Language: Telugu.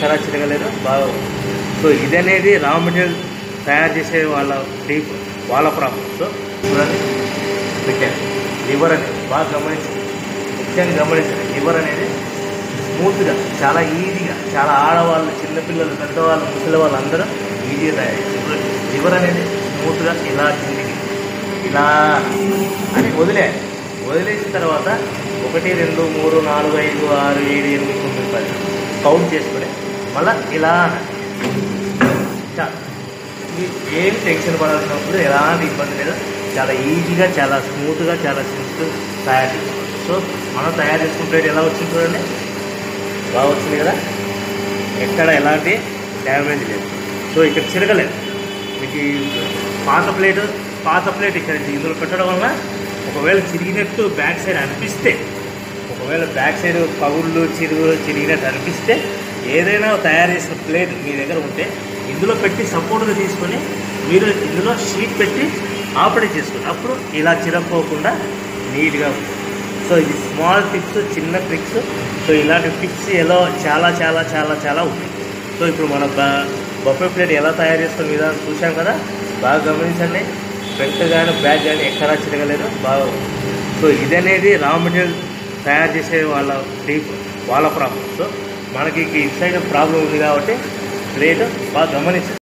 ఎక్కడా చిరగలేదు బాగా. సో ఇది అనేది రా మెటీరియల్ తయారు చేసే వాళ్ళ ప్రాబ్లం. సో చూడండి పెట్టాను లివర్ అనేది బాగా గమనించండి, ముఖ్యంగా గమనించండి. లివర్ అనేది స్మూత్గా చాలా ఈజీగా, చాలా ఆడవాళ్ళు, చిన్నపిల్లలు, పెద్దవాళ్ళు, ముసలి వాళ్ళు అందరూ ఈజీగా తయారు చేస్తారు. లివర్ అనేది స్మూత్గా ఇలా కిందికి ఇలా అని వదిలేసిన తర్వాత 1 2 3 4 5 6 7 8 9 10 కౌంట్ చేసుకుని మళ్ళీ ఇలా ఏమి టెన్షన్ పడాల్సినప్పుడు ఎలాంటి ఇబ్బంది లేదు, చాలా ఈజీగా, చాలా స్మూత్గా, చాలా సింపుల్ తయారు చేసుకోవచ్చు. సో మనం తయారు చేసుకున్న ప్లేట్ ఎలా వచ్చింది చూడండి, బాగా వచ్చింది కదా, ఎక్కడ ఎలాంటి డ్యామేజ్ లేదు. సో ఇక్కడ చిరగలేదు. మీకు పాత ప్లేట్ ఇక్కడ ఇందులో పెట్టడం వల్ల ఒకవేళ చిరిగినట్టు బ్యాక్ సైడ్ అనిపిస్తే, ఒకవేళ బ్యాక్ సైడ్ పగుళ్ళు చిరిగినట్టు అనిపిస్తే, ఏదైనా తయారు చేసిన ప్లేట్ మీ దగ్గర ఉంటే ఇందులో పెట్టి సపోర్ట్గా తీసుకొని మీరు ఇందులో షీట్ పెట్టి ఆపరేట్ చేసుకోండి. అప్పుడు ఇలా చిరగపోకుండా నీట్గా ఉంటుంది. సో ఇది స్మాల్ టిప్స్, చిన్న ట్రిక్స్. సో ఇలాంటి టిప్స్ ఎలా చాలా చాలా చాలా చాలా ఉన్నాయి. సో ఇప్పుడు మన బఫే ప్లేట్ ఎలా తయారు చేస్తాం విధానం చూసాం కదా, బాగా గమనించండి. ఫ్రంట్ కానీ బ్యాక్ కానీ ఎక్కడా చిరగలేదు బాగా. సో ఇది అనేది రా మెటీరియల్ తయారు చేసే వాళ్ళ ప్రాబ్లం. సో మనకి ఇటు సైడ్ ప్రాబ్లం ఉంది కాబట్టి ప్లేట్ బాగా గమనించండి.